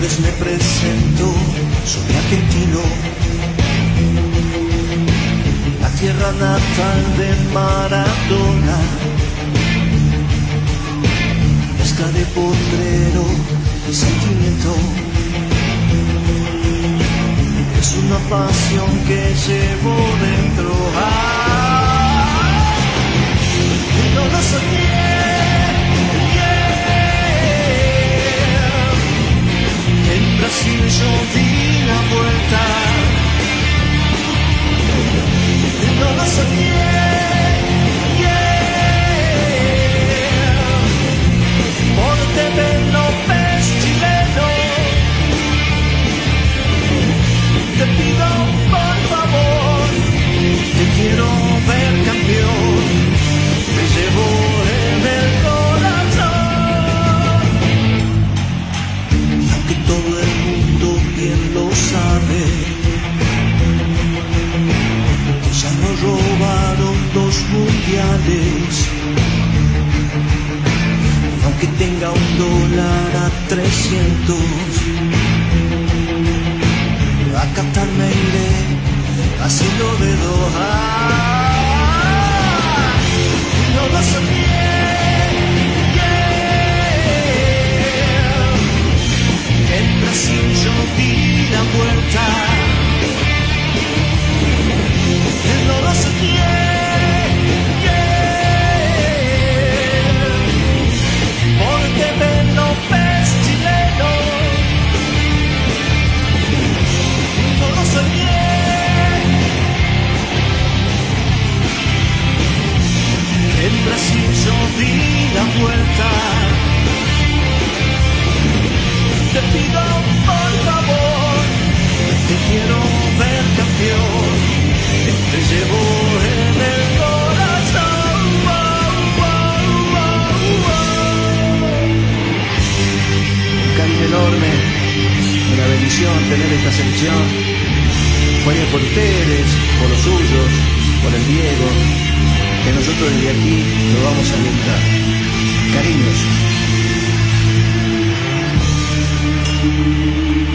les me presento, soy argentino, la tierra natal de Maradona, mezcla de potrero y sentimiento, es una pasión que llevo dentro. Y no lo soñé. En Brasil yo di la vuelta, no lo soñé, por TV López chileno, te pido por favor, te quiero ver campeón, te llevo en el corazón, y aunque todo el mundo bien lo sabe, ya nos robaron 2 mundiales, y aunque tenga $1 a 300, a Qatar me iré haciendo de Doha. Y no lo soñé, en Brasil yo di la vuelta. No lo soñé, porque ven López chileno, no lo soñé, en Brasil yo di la vuelta, te pido por favor, te quiero ver campeón, te llevo en el corazón. Un cariño enorme, una bendición tener esta selección. Jueguen por ustedes, por los suyos, por el Diego, que nosotros desde aquí lo vamos a alentar. Cariños.